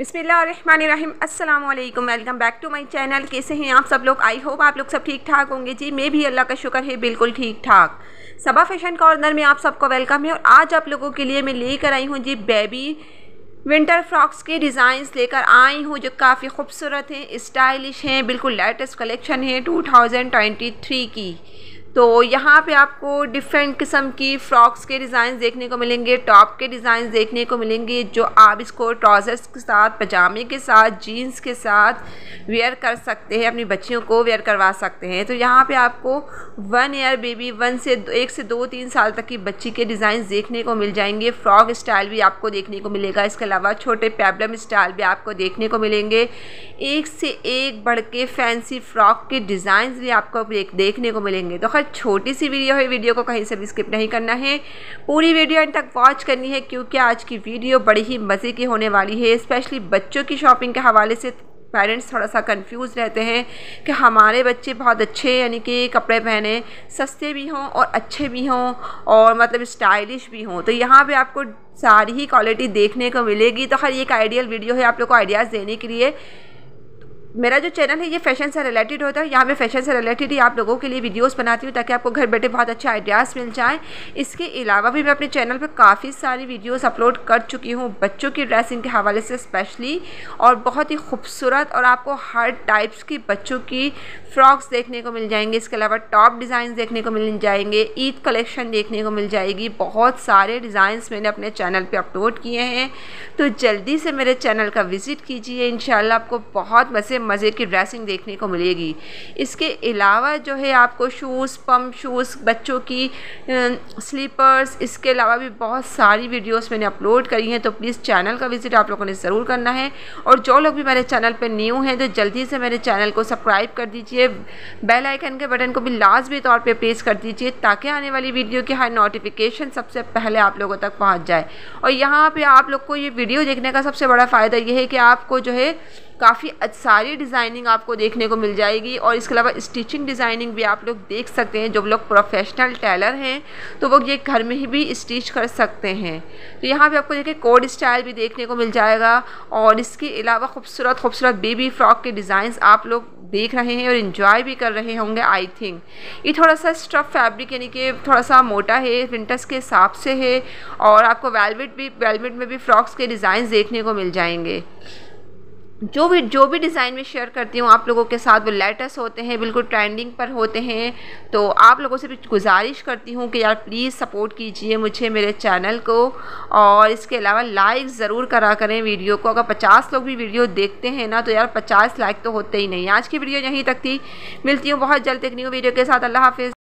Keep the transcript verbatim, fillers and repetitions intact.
बिस्मिल्लाहिर्रहमानिर्रहीम अस्सलाम वालेकुम, welcome back to my channel. कैसे हैं आप सब लोग? आई होप आप लोग सब ठीक ठाक होंगे। जी मैं भी अल्लाह का शुक्र है बिल्कुल ठीक ठाक। सबा फैशन कॉर्नर में आप सबको वेलकम है और आज आप लोगों के लिए मैं लेकर आई हूँ जी बेबी विंटर फ्रॉक्स के डिज़ाइंस लेकर आई हूँ जो काफ़ी खूबसूरत हैं, स्टाइलिश हैं, बिल्कुल लेटेस्ट कलेक्शन है टू थाउजेंड ट्वेंटी थ्री की। तो यहाँ पे आपको डिफरेंट किस्म की फ़्रॉक्स के डिज़ाइन देखने को मिलेंगे, टॉप के डिज़ाइन देखने को मिलेंगे जो आप इसको ट्राउज़र्स के साथ, पजामे के साथ, जीन्स के साथ वेयर कर सकते हैं, अपनी बच्चियों को वेयर करवा सकते हैं। तो यहाँ पे आपको वन ईयर बेबी, वन से एक से दो तीन साल तक की बच्ची के डिज़ाइन देखने को मिल जाएंगे। फ्रॉक स्टाइल भी आपको देखने को मिलेगा, इसके अलावा छोटे पेबलम स्टाइल भी आपको देखने को मिलेंगे। एक से एक बढ़ के फैंसी फ्रॉक के डिज़ाइन भी आपको देखने को मिलेंगे। तो छोटी सी वीडियो है, वीडियो को कहीं से भी स्किप नहीं करना है, पूरी वीडियो अंत तक वॉच करनी है क्योंकि आज की वीडियो बड़ी ही मज़े की होने वाली है। स्पेशली बच्चों की शॉपिंग के हवाले से पेरेंट्स थोड़ा सा कंफ्यूज रहते हैं कि हमारे बच्चे बहुत अच्छे यानी कि कपड़े पहने, सस्ते भी हों और अच्छे भी हों और मतलब स्टाइलिश भी हों। तो यहाँ पे आपको सारी ही क्वालिटी देखने को मिलेगी। तो हर एक आइडियल वीडियो है आप लोग को आइडियाज़ देने के लिए। मेरा जो चैनल है ये फैशन से रिलेटेड होता है, यहाँ मैं फैशन से रिलेटेड ही आप लोगों के लिए वीडियोस बनाती हूँ ताकि आपको घर बैठे बहुत अच्छे आइडियाज़ मिल जाएं। इसके अलावा भी मैं अपने चैनल पे काफ़ी सारी वीडियोस अपलोड कर चुकी हूँ बच्चों की ड्रेसिंग के हवाले से स्पेशली, और बहुत ही खूबसूरत और आपको हर टाइप्स की बच्चों की फ़्रॉक्स देखने को मिल जाएंगे। इसके अलावा टॉप डिज़ाइन देखने को मिल जाएंगे, ईद कलेक्शन देखने को मिल जाएगी। बहुत सारे डिज़ाइंस मैंने अपने चैनल पर अपलोड किए हैं, तो जल्दी से मेरे चैनल का विज़िट कीजिए। इंशाल्लाह आपको बहुत मज़े मज़े की ड्रेसिंग देखने को मिलेगी। इसके अलावा जो है आपको शूज़, पम्प शूज़, बच्चों की स्लीपर्स, इसके अलावा भी बहुत सारी वीडियोस मैंने अपलोड करी हैं। तो प्लीज़ चैनल का विज़िट आप लोगों ने ज़रूर करना है। और जो लोग भी मेरे चैनल पे न्यू हैं तो जल्दी से मेरे चैनल को सब्सक्राइब कर दीजिए, बेल आइकन के बटन को भी लाजमी तौर पर प्रेस कर दीजिए ताकि आने वाली वीडियो की हर नोटिफिकेशन सबसे पहले आप लोगों तक पहुँच जाए। और यहाँ पर आप लोग को ये वीडियो देखने का सबसे बड़ा फ़ायदा ये है कि आपको जो है काफ़ी सारी डिज़ाइनिंग आपको देखने को मिल जाएगी। और इसके अलावा स्टिचिंग डिज़ाइनिंग भी आप लोग देख सकते हैं। जो लोग प्रोफेशनल टेलर हैं तो वो ये घर में ही भी स्टिच कर सकते हैं। तो यहाँ पे आपको देखिए कोड स्टाइल भी देखने को मिल जाएगा। और इसके अलावा खूबसूरत खूबसूरत बेबी फ्रॉक के डिज़ाइंस आप लोग देख रहे हैं और इन्जॉय भी कर रहे होंगे। आई थिंक ये थोड़ा सा स्टफ फैब्रिक यानी कि थोड़ा सा मोटा है, विंटर्स के हिसाब से है। और आपको वेलवेट भी वेलवेट में भी फ्रॉक्स के डिज़ाइंस देखने को मिल जाएंगे। जो भी जो भी डिज़ाइन में शेयर करती हूँ आप लोगों के साथ वो लेटेस्ट होते हैं, बिल्कुल ट्रेंडिंग पर होते हैं। तो आप लोगों से भी गुजारिश करती हूँ कि यार प्लीज़ सपोर्ट कीजिए मुझे, मेरे चैनल को। और इसके अलावा लाइक ज़रूर करा करें वीडियो को। अगर पचास लोग भी वीडियो देखते हैं ना तो यार पचास लाइक तो होते ही नहीं। आज की वीडियो यहीं तक थी, मिलती हूँ बहुत जल्द एक न्यू वीडियो के साथ। अल्लाह हाफिज़।